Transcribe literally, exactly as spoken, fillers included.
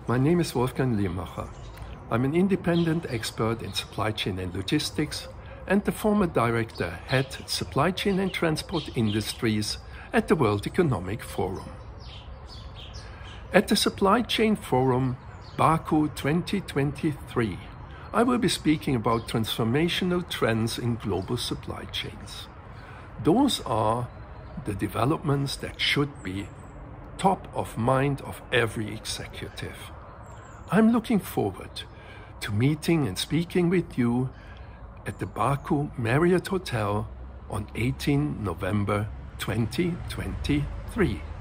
My name is Wolfgang Lehmacher. I'm an independent expert in supply chain and logistics and the former director head supply chain and transport industries at the World Economic Forum. At the Supply Chain Forum Baku twenty twenty-three, I will be speaking about transformational trends in global supply chains. Those are the developments that should be top of mind of every executive. I'm looking forward to meeting and speaking with you at the Baku Marriott Hotel on eighteenth November twenty twenty-three.